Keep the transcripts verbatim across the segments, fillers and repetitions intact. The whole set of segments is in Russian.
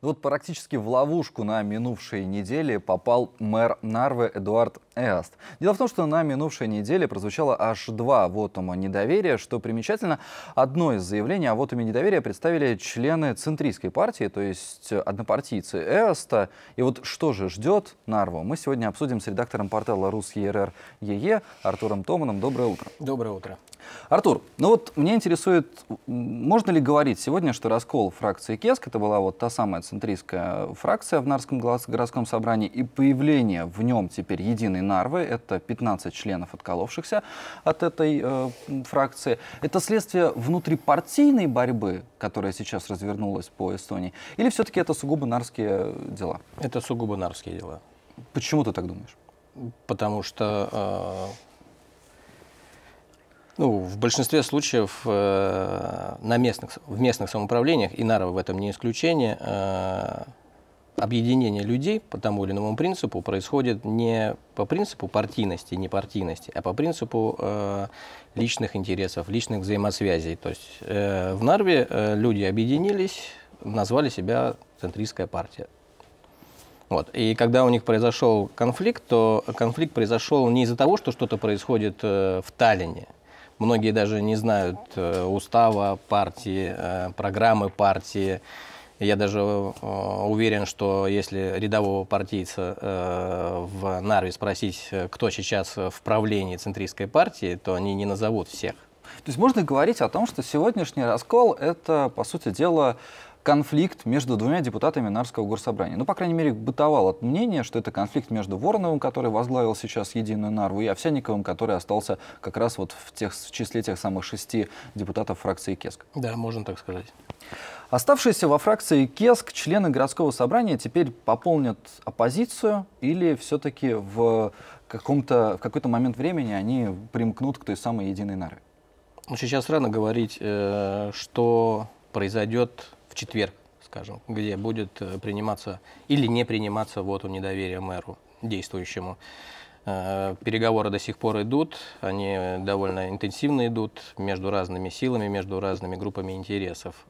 Вот практически в ловушку на минувшей неделе попал мэр Нарвы Эдуард Эаст. Дело в том, что на минувшей неделе прозвучало аж два вотума недоверия. Что примечательно, одно из заявлений о вотуме недоверия представили члены центристской партии, то есть однопартийцы Эаста. И вот что же ждет Нарву, мы сегодня обсудим с редактором портала Рус.ЕРР.ЕЕ Артуром Томаном. Доброе утро. Доброе утро. Артур, ну вот меня интересует, можно ли говорить сегодня, что раскол фракции КЕСК, это была вот та самая центристская фракция в Нарвском городском собрании, и появление в нем теперь единой Нарвы, это пятнадцать членов, отколовшихся от этой э, фракции, это следствие внутрипартийной борьбы, которая сейчас развернулась по Эстонии, или все-таки это сугубо нарвские дела? Это сугубо нарвские дела. Почему ты так думаешь? Потому что э, ну, в большинстве случаев э, на местных, в местных самоуправлениях, и Нарва в этом не исключение, э, объединение людей по тому или иному принципу происходит не по принципу партийности, не партийности, а по принципу э, личных интересов, личных взаимосвязей. То есть э, в Нарве э, люди объединились, назвали себя центристская партия. Вот. И когда у них произошел конфликт, то конфликт произошел не из-за того, что что-то происходит э, в Таллине. Многие даже не знают э, устава партии, э, программы партии. Я даже э, уверен, что если рядового партийца э, в Нарве спросить, кто сейчас в правлении центристской партии, то они не назовут всех. То есть можно говорить о том, что сегодняшний раскол — это, по сути дела, конфликт между двумя депутатами Нарвского горсобрания. Ну, по крайней мере, бытовало мнение, что это конфликт между Вороновым, который возглавил сейчас единую Нарву, и Овсянниковым, который остался как раз вот в, тех, в числе тех самых шести депутатов фракции КЕСК. Да, можно так сказать. Оставшиеся во фракции КЕСК члены городского собрания теперь пополнят оппозицию, или все-таки в, каком-то, в какой-то момент времени они примкнут к той самой единой Нарве? Ну, сейчас рано говорить, э, что произойдет в четверг, скажем, где будет приниматься или не приниматься вотум недоверия мэру действующему. Переговоры до сих пор идут, они довольно интенсивно идут между разными силами, между разными группами интересов.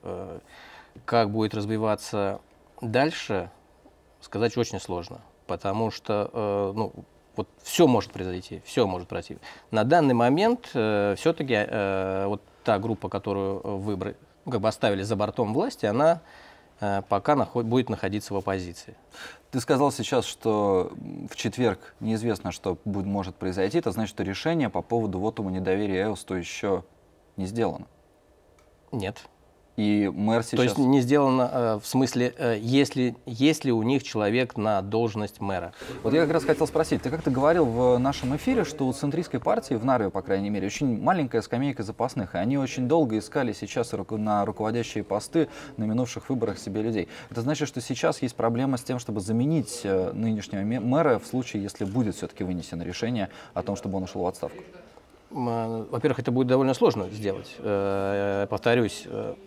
Как будет развиваться дальше, сказать очень сложно, потому что ну, вот все может произойти, все может произойти. На данный момент все-таки вот та группа, которую выбрали, как бы оставили за бортом власти, она э, пока наход, будет находиться в оппозиции. Ты сказал сейчас, что в четверг неизвестно, что будет, может произойти. Это значит, что решение по поводу вотума недоверия Эасту еще не сделано? Нет. И мэр сейчас... То есть не сделано э, в смысле, э, если, есть ли у них человек на должность мэра. Вот я как раз хотел спросить, ты как-то говорил в нашем эфире, что у центристской партии, в Нарве, по крайней мере, очень маленькая скамейка запасных, и они очень долго искали сейчас на руководящие посты на минувших выборах себе людей. Это значит, что сейчас есть проблема с тем, чтобы заменить нынешнего мэра в случае, если будет все-таки вынесено решение о том, чтобы он ушел в отставку? Во-первых, это будет довольно сложно сделать. Повторюсь,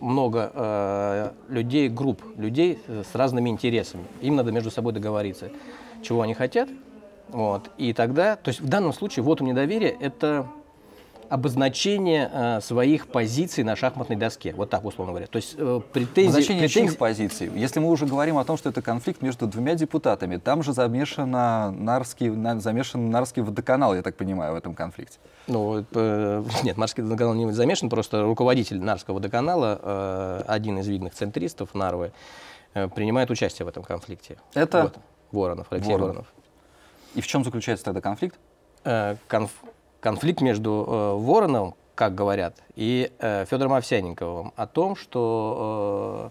много людей, групп людей с разными интересами. Им надо между собой договориться, чего они хотят. Вот. И тогда, то есть в данном случае вотум недоверия – это обозначение э, своих позиций на шахматной доске. Вот так, условно говоря. То есть э, претензии... Обозначение претензии... чьих позиций? Если мы уже говорим о том, что это конфликт между двумя депутатами, там же замешано Нарвский, на, замешан Нарвский водоканал, я так понимаю, в этом конфликте. Ну, э, нет, Нарвский водоканал не замешан, просто руководитель Нарвского водоканала, э, один из видных центристов Нарвы, э, принимает участие в этом конфликте. Это? Вот. Воронов, Алексей Воронов. Воронов. И в чем заключается тогда конфликт? Э, конф... Конфликт между э, Вороновым, как говорят, и э, Федором Овсянниковым о том, что,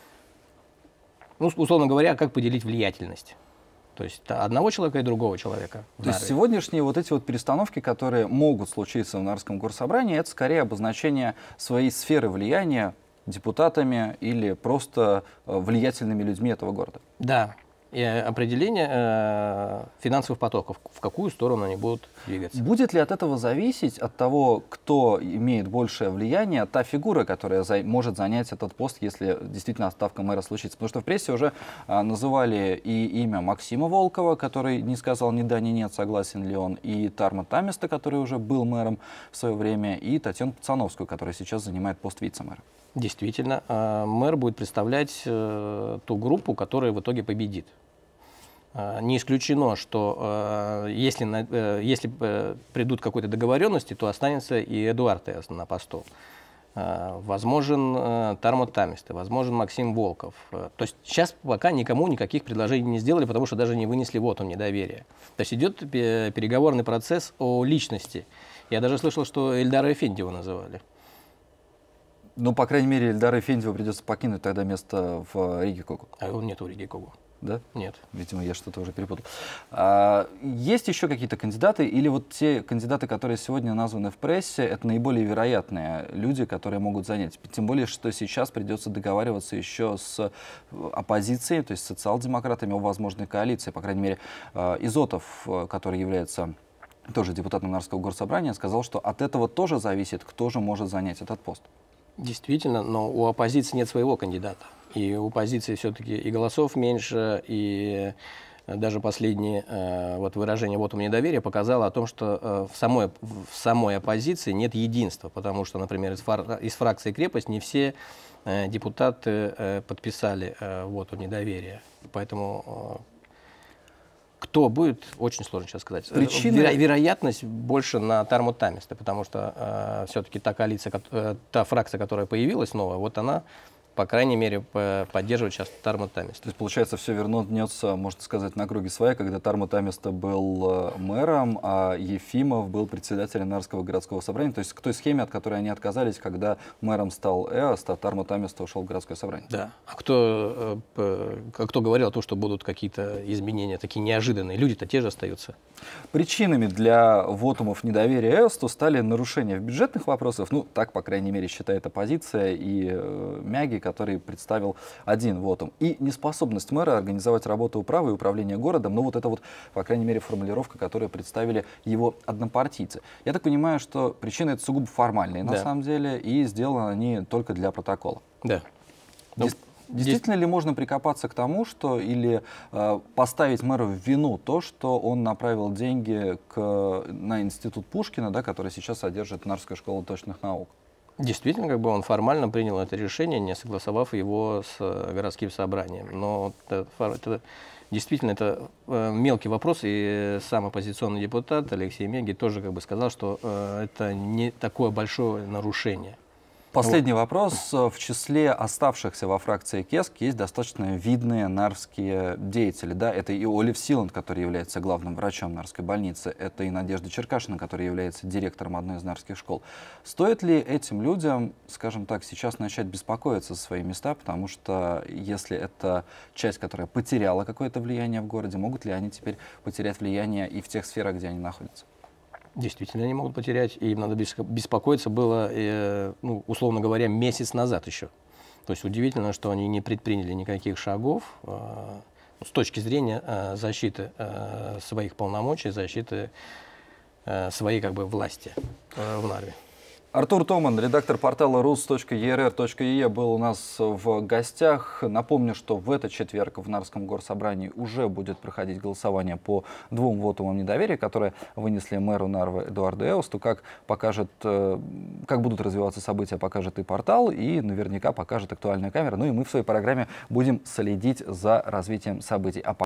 э, ну, условно говоря, как поделить влиятельность. То есть одного человека и другого человека. То есть сегодняшние вот эти вот перестановки, которые могут случиться в Нарвском горсобрании, это скорее обозначение своей сферы влияния депутатами или просто э, влиятельными людьми этого города. Да. И определение э, финансовых потоков, в какую сторону они будут двигаться. Будет ли от этого зависеть, от того, кто имеет большее влияние, та фигура, которая за, может занять этот пост, если действительно отставка мэра случится? Потому что в прессе уже а, называли и имя Максима Волкова, который не сказал ни да, ни нет, согласен ли он, и Тарма Таместа, который уже был мэром в свое время, и Татьяну Пацановскую, которая сейчас занимает пост вице-мэра. Действительно, э, мэр будет представлять э, ту группу, которая в итоге победит. Э, не исключено, что э, если, на, э, если э, придут к какой-то договоренности, то останется и Эдуард Эост на посту. Э, возможен э, Тармо Тамисте, возможен Максим Волков. Э, то есть сейчас пока никому никаких предложений не сделали, потому что даже не вынесли вотум недоверия. То есть идет переговорный процесс о личности. Я даже слышал, что Эльдара Эфендиева называли. Ну, по крайней мере, Эльдару Эфендиеву придется покинуть тогда место в Риге Когу. А он нет у Риги Когу. Да? Нет. Видимо, я что-то уже перепутал. А, есть еще какие-то кандидаты, или вот те кандидаты, которые сегодня названы в прессе, это наиболее вероятные люди, которые могут занять? Тем более, что сейчас придется договариваться еще с оппозицией, то есть с социал-демократами о возможной коалиции. По крайней мере, Изотов, который является тоже депутатом Нарвского горсобрания, сказал, что от этого тоже зависит, кто же может занять этот пост. Действительно, но у оппозиции нет своего кандидата. И у оппозиции все-таки и голосов меньше, и даже последнее э, вот выражение вотум недоверия показало о том, что э, в, самой, в самой оппозиции нет единства, потому что, например, из, фар, из фракции «Крепость» не все э, депутаты э, подписали э, вотум недоверия. Поэтому э, кто будет, очень сложно сейчас сказать. Причины... Веро вероятность больше на Тармо Тамисте, потому что э, все-таки та коалиция, э, та фракция, которая появилась новая, вот она, по крайней мере, поддерживает сейчас Тармо Тамисте. То есть, получается, все вернется, можно сказать, на круги своя, когда Тармо Тамисте был мэром, а Ефимов был председателем Нарвского городского собрания. То есть к той схеме, от которой они отказались, когда мэром стал Эост, а Тармо Тамисте ушел в городское собрание. Да. А кто, кто говорил о том, что будут какие-то изменения такие неожиданные? Люди-то те же остаются. Причинами для вотумов недоверия Эосту стали нарушения в бюджетных вопросах. Ну, так, по крайней мере, считает оппозиция и э, Мяги, который представил один вотум. И неспособность мэра организовать работу управы и управления городом. Ну, вот это вот, по крайней мере, формулировка, которую представили его однопартийцы. Я так понимаю, что причины это сугубо формальные, на да. самом деле, и сделаны они только для протокола. Да. Дес Действительно Здесь... ли можно прикопаться к тому, что или э, поставить мэру в вину то, что он направил деньги к, на институт Пушкина, да, который сейчас содержит Нарвская школа точных наук? Действительно, как бы он формально принял это решение, не согласовав его с городским собранием. Но это, это, действительно это э, мелкий вопрос, и сам оппозиционный депутат Алексей Мяги тоже как бы сказал, что э, это не такое большое нарушение. Последний вопрос. В числе оставшихся во фракции КЕСК есть достаточно видные нарвские деятели. Да? Это и Олив Силанд, который является главным врачом Нарвской больницы. Это и Надежда Черкашина, которая является директором одной из нарвских школ. Стоит ли этим людям, скажем так, сейчас начать беспокоиться за свои места? Потому что если это часть, которая потеряла какое-то влияние в городе, могут ли они теперь потерять влияние и в тех сферах, где они находятся? Действительно, они могут потерять, и им надо беспокоиться было, э, ну, условно говоря, месяц назад еще. То есть удивительно, что они не предприняли никаких шагов э, с точки зрения э, защиты э, своих полномочий, защиты э, своей как бы власти э, в Нарве. Артур Томан, редактор портала рус точка е эр эр точка и е, был у нас в гостях. Напомню, что в этот четверг в Нарвском горсобрании уже будет проходить голосование по двум вотумам недоверия, которые вынесли мэру Нарвы Эдуарду Эосту. Как покажет, как будут развиваться события, покажет и портал, и наверняка покажет актуальная камера. Ну и мы в своей программе будем следить за развитием событий.